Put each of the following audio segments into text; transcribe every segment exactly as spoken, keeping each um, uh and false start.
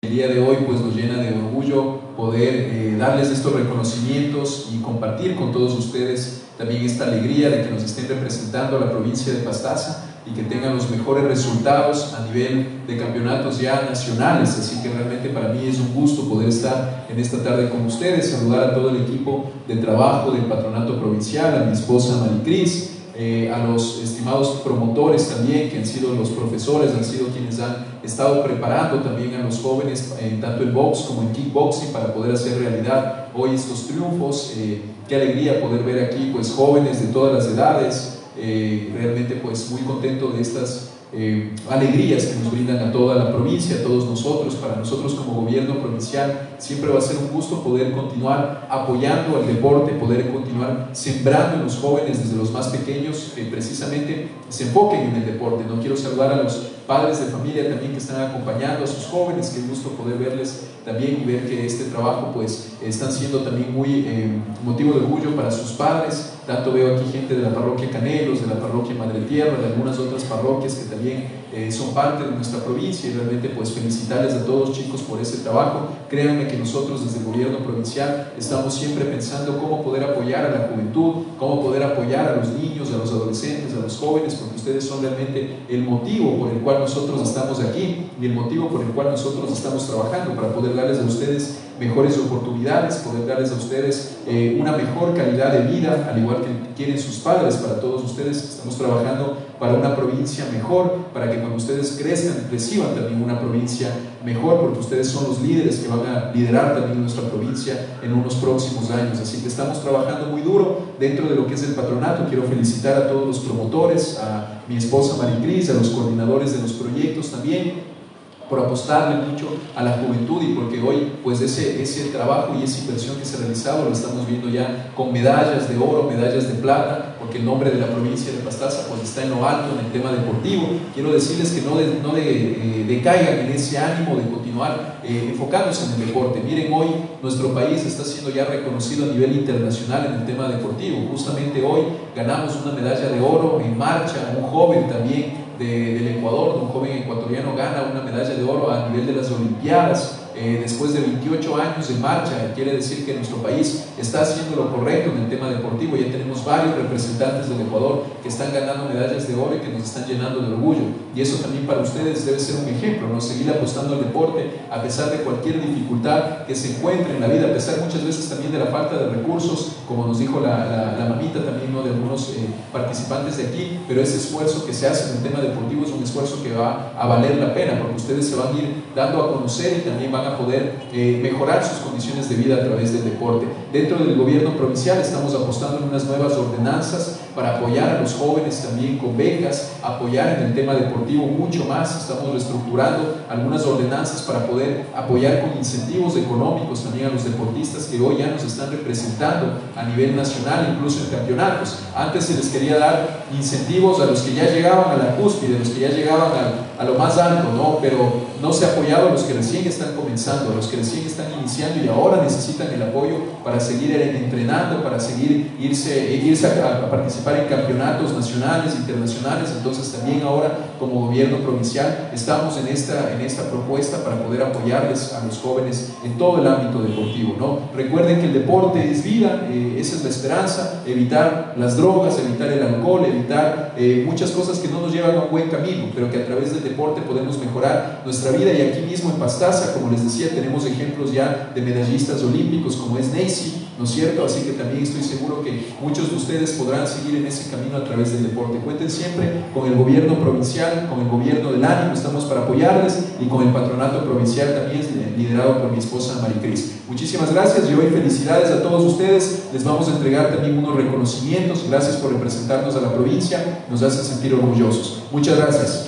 El día de hoy pues nos llena de orgullo poder eh, darles estos reconocimientos y compartir con todos ustedes también esta alegría de que nos estén representando a la provincia de Pastaza y que tengan los mejores resultados a nivel de campeonatos ya nacionales. Así que realmente para mí es un gusto poder estar en esta tarde con ustedes, saludar a todo el equipo de trabajo del Patronato Provincial, a mi esposa Maricris, Eh, a los estimados promotores también, que han sido los profesores, han sido quienes han estado preparando también a los jóvenes, eh, tanto en box como en kickboxing, para poder hacer realidad hoy estos triunfos. Eh, qué alegría poder ver aquí pues jóvenes de todas las edades, eh, realmente pues muy contento de estas Eh, alegrías que nos brindan a toda la provincia, a todos nosotros. Para nosotros como gobierno provincial siempre va a ser un gusto poder continuar apoyando al deporte, poder continuar sembrando en los jóvenes desde los más pequeños que precisamente se enfoquen en el deporte. No quiero saludar a los padres de familia también que están acompañando a sus jóvenes, qué gusto poder verles también y ver que este trabajo pues están siendo también muy eh, motivo de orgullo para sus padres. Tanto veo aquí gente de la parroquia Canelos, de la parroquia Madre Tierra, de algunas otras parroquias que también eh, son parte de nuestra provincia, y realmente pues felicitarles a todos, chicos, por ese trabajo. Créanme que nosotros desde el gobierno provincial estamos siempre pensando cómo poder apoyar a la juventud, cómo poder apoyar a los niños, a los adolescentes, a los jóvenes, porque ustedes son realmente el motivo por el cual nosotros estamos aquí y el motivo por el cual nosotros estamos trabajando, para poder darles a ustedes mejores oportunidades, poder darles a ustedes eh, una mejor calidad de vida, al igual que quieren sus padres. Para todos ustedes estamos trabajando para una provincia mejor, para que cuando ustedes crezcan, reciban también una provincia mejor, porque ustedes son los líderes que van a liderar también nuestra provincia en unos próximos años. Así que estamos trabajando muy duro dentro de lo que es el patronato. Quiero felicitar a todos los promotores, a mi esposa Maricris, a los coordinadores de los proyectos también, por apostarle mucho a la juventud, y porque hoy pues ese, ese trabajo y esa inversión que se ha realizado lo estamos viendo ya con medallas de oro, medallas de plata, porque el nombre de la provincia de Pastaza pues está en lo alto en el tema deportivo. Quiero decirles que no, de, no de, eh, decaigan en ese ánimo de continuar eh, enfocándose en el deporte. Miren, hoy nuestro país está siendo ya reconocido a nivel internacional en el tema deportivo. Justamente hoy ganamos una medalla de oro en marcha, un joven también De, del Ecuador, un joven ecuatoriano gana una medalla de oro a nivel de las Olimpiadas eh, después de veintiocho años de marcha. Quiere decir que nuestro país está haciendo lo correcto en el tema deportivo. Ya tenemos varios representantes del Ecuador que están ganando medallas de oro y que nos están llenando de orgullo, y eso también para ustedes debe ser un ejemplo, ¿no? Seguir apostando al deporte a pesar de cualquier dificultad que se encuentre en la vida, a pesar muchas veces también de la falta de recursos, como nos dijo la, la, la mamita también, ¿no?, de algunos eh, participantes de aquí. Pero ese esfuerzo que se hace en el tema deportivo es un esfuerzo que va a valer la pena, porque ustedes se van a ir dando a conocer y también van a poder eh, mejorar sus condiciones de vida a través del deporte. Dentro del gobierno provincial estamos apostando en unas nuevas ordenanzas para apoyar a los jóvenes también con becas, apoyar en el tema deportivo mucho más. Estamos reestructurando algunas ordenanzas para poder apoyar con incentivos económicos también a los deportistas que hoy ya nos están representando a nivel nacional, incluso en campeonatos. Antes se les quería dar incentivos a los que ya llegaban a la cúspide, a los que ya llegaban a, a lo más alto, ¿no? Pero no se ha apoyado a los que recién están comenzando, a los que recién están iniciando y ahora necesitan el apoyo para seguir entrenando, para seguir irse, irse a, a participar en campeonatos nacionales, internacionales. Entonces también ahora como gobierno provincial estamos en esta, en esta propuesta para poder apoyarles a los jóvenes en todo el ámbito deportivo, ¿no? Recuerden que el deporte es vida, eh, esa es la esperanza, evitar las drogas, evitar el alcohol, evitar eh, muchas cosas que no nos llevan a un buen camino, pero que a través del deporte podemos mejorar nuestra vida. Y aquí mismo en Pastaza, como les decía, tenemos ejemplos ya de medallistas olímpicos como es Neisy, ¿no es cierto? Así que también estoy seguro que muchos de ustedes podrán seguir en ese camino a través del deporte. Cuenten siempre con el gobierno provincial, con el gobierno del ánimo, estamos para apoyarles, y con el patronato provincial también liderado por mi esposa Maricris. Muchísimas gracias y hoy felicidades a todos ustedes. Les vamos a entregar también unos reconocimientos. Gracias por representarnos a la provincia, nos hacen sentir orgullosos. Muchas gracias.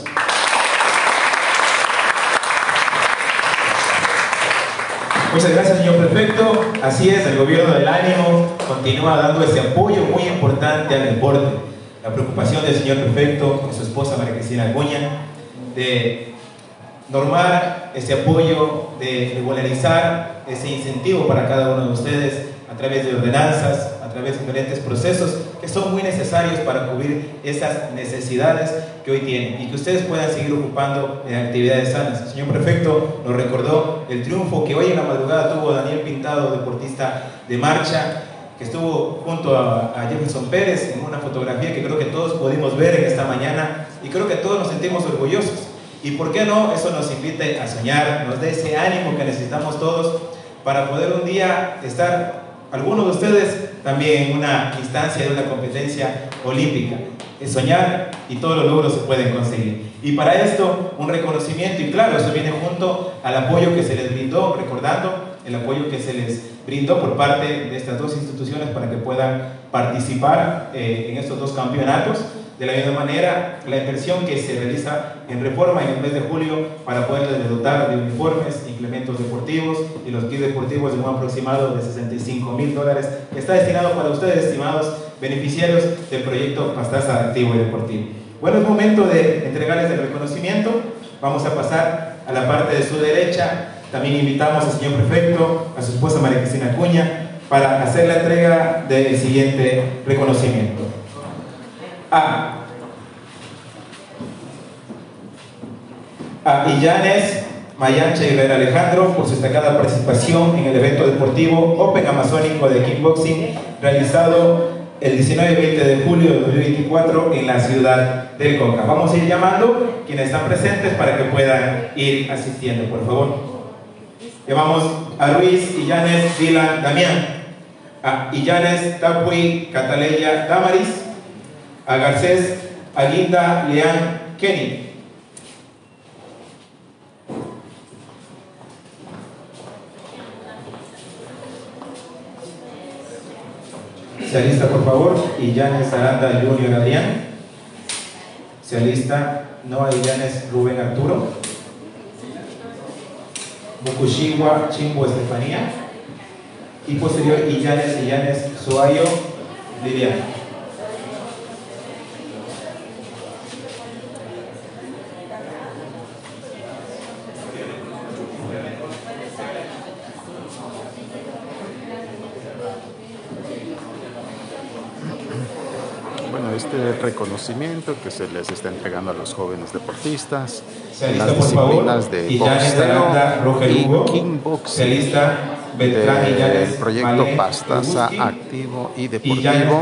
Muchas gracias, señor prefecto. Así es, el gobierno del ánimo continúa dando ese apoyo muy importante al deporte. La preocupación del señor prefecto con su esposa María Cristina Acuña de normar ese apoyo, de regularizar ese incentivo para cada uno de ustedes a través de ordenanzas, a través de diferentes procesos que que son muy necesarios para cubrir esas necesidades que hoy tienen y que ustedes puedan seguir ocupando en actividades sanas. El señor prefecto nos recordó el triunfo que hoy en la madrugada tuvo Daniel Pintado, deportista de marcha, que estuvo junto a, a Jefferson Pérez en una fotografía que creo que todos pudimos ver en esta mañana y creo que todos nos sentimos orgullosos. Y por qué no, eso nos invite a soñar, nos dé ese ánimo que necesitamos todos para poder un día estar, algunos de ustedes, también en una instancia de una competencia olímpica. Es soñar y todos los logros se pueden conseguir. Y para esto, un reconocimiento, y claro, eso viene junto al apoyo que se les brindó, recordando el apoyo que se les brindó por parte de estas dos instituciones para que puedan participar eh, en estos dos campeonatos. De la misma manera, la inversión que se realiza en reforma en el mes de julio para poderles dotar de uniformes, implementos deportivos y los kits deportivos de un aproximado de sesenta y cinco mil dólares que está destinado para ustedes, estimados beneficiarios del proyecto Pastaza Activo y Deportivo. Bueno, es momento de entregarles el reconocimiento. Vamos a pasar a la parte de su derecha. También invitamos al señor prefecto, a su esposa María Cristina Acuña, para hacer la entrega del siguiente reconocimiento. A. A Illanes Mayancha Herrera Alejandro por su destacada participación en el evento deportivo Open Amazónico de Kickboxing realizado el diecinueve y veinte de julio de dos mil veinticuatro en la ciudad del Coca. Vamos a ir llamando quienes están presentes para que puedan ir asistiendo, por favor. Llamamos a Ruiz Illanes Dylan Damián, a Illanes Tapui Cataleya Damaris, a Garcés Aguinda Leán Kenny, se alista por favor Illanes Aranda Junior Adrián, se alista Noa Illanes Rubén Arturo, Mukushiwa Chimbo Estefanía y posterior Illanes Illanes Suayo Liliana. Este reconocimiento que se les está entregando a los jóvenes deportistas en las disciplinas de boxeo y kickboxing del proyecto Pastaza Activo y Deportivo.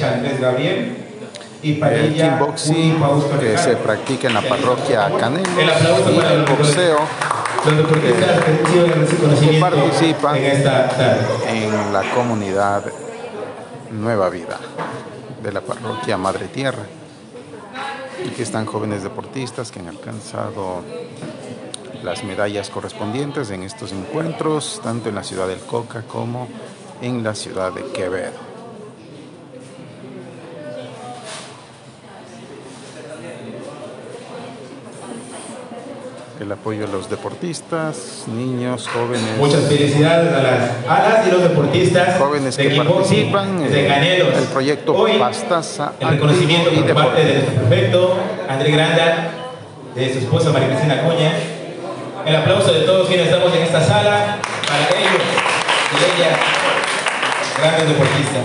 El kickboxing que se practica en la parroquia Canelos y el boxeo que participa en la comunidad Nueva Vida de la parroquia Madre Tierra. Aquí están jóvenes deportistas que han alcanzado las medallas correspondientes en estos encuentros, tanto en la ciudad del Coca como en la ciudad de Quevedo. El apoyo a los deportistas, niños, jóvenes. Muchas felicidades a las, a las y los deportistas jóvenes que de participan de Canelos. El proyecto Hoy, Pastaza el reconocimiento y por parte de nuestro prefecto André Granda, de su esposa María Cristina Acuña. El aplauso de todos quienes estamos en esta sala para ellos y ellas, grandes deportistas.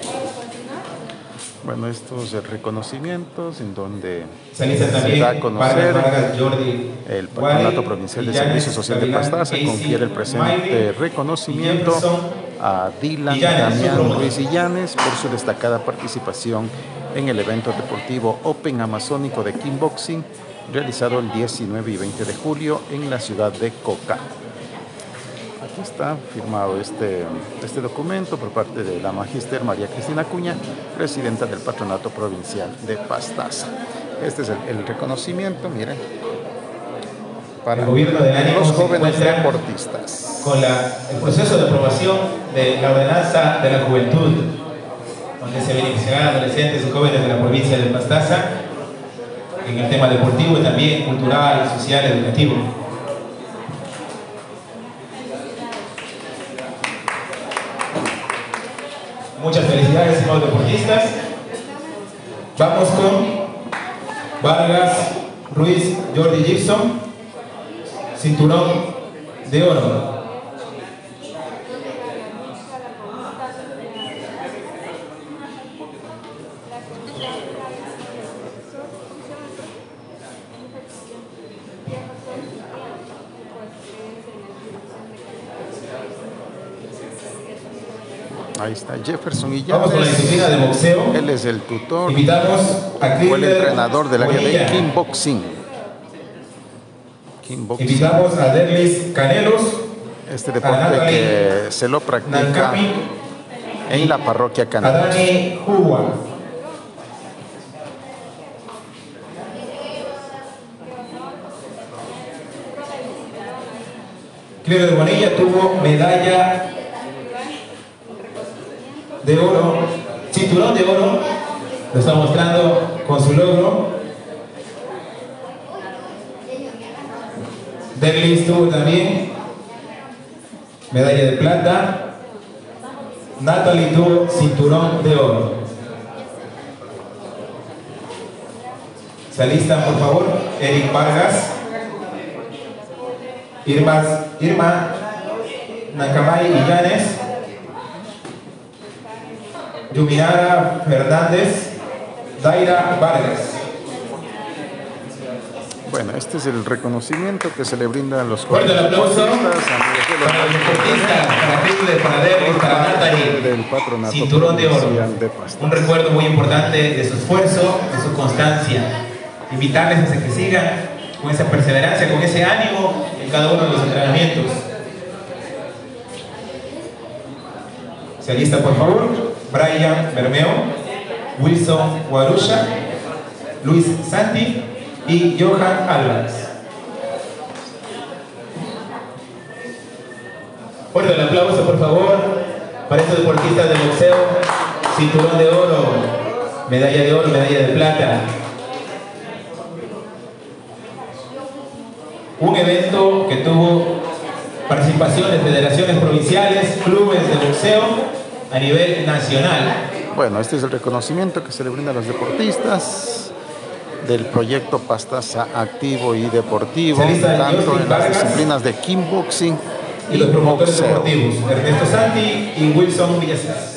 Bueno, estos reconocimientos en donde se, se da a conocer Vargas, Jordi, el Patronato Provincial de Servicio Social de Pastaza confiere el presente reconocimiento a Dylan Damián Ruiz Illanes por su destacada participación en el evento deportivo Open Amazónico de Kickboxing realizado el diecinueve y veinte de julio en la ciudad de Coca. Aquí está firmado este, este documento por parte de la Magíster María Cristina Acuña, presidenta del Patronato Provincial de Pastaza. Este es el, el reconocimiento, miren, para el gobierno del ánimo los jóvenes deportistas. Con la, el proceso de aprobación de la ordenanza de la juventud, donde se beneficiarán adolescentes y jóvenes de la provincia de Pastaza en el tema deportivo y también cultural, social, educativo. Muchas felicidades, estimados deportistas. Vamos con Vargas Ruiz Jordi Gibson, cinturón de oro. Ahí está Jefferson Illanes. Vamos con la disciplina de boxeo. Él es el tutor. Invitamos a Fue el entrenador del área Bonilla. de kickboxing. Kickboxing. Invitamos a Derlis Canelos. Este deporte que se lo practica Nankami, en la parroquia a Canelos. Dani Huwa. Clever Bonilla tuvo medalla de oro, cinturón de oro, lo está mostrando con su logro. Derlis tuvo también medalla de plata. Natalie tuvo cinturón de oro. ¿Se alistan, por favor? Eric Vargas, Irma, Irma Nakamai Illanes, Yuminara Fernández, Daira Vargas. Bueno, este es el reconocimiento que se le brinda a los Fuerte el aplauso deportistas, para los deportistas, para Hitler, para Derlis, para Natalie. del patronato Cinturón de oro. provincial de Pastaza. Un recuerdo muy importante de su esfuerzo, de su constancia. Invitarles a que sigan con esa perseverancia, con ese ánimo en cada uno de los entrenamientos. ¿Se alista, por favor? Brian Bermeo, Wilson Guarusha, Luis Santi y Johan Álvarez. Fuerte el aplauso, por favor, para estos deportistas de boxeo. Cinturón de oro, medalla de oro, medalla de plata. Un evento que tuvo participación de federaciones provinciales, clubes de boxeo a nivel nacional. Bueno, este es el reconocimiento que se le brinda a los deportistas del proyecto Pastaza Activo y Deportivo, tanto en las disciplinas de kickboxing y y los promotores boxeo. deportivos, Ernesto Santi y Wilson Villasas.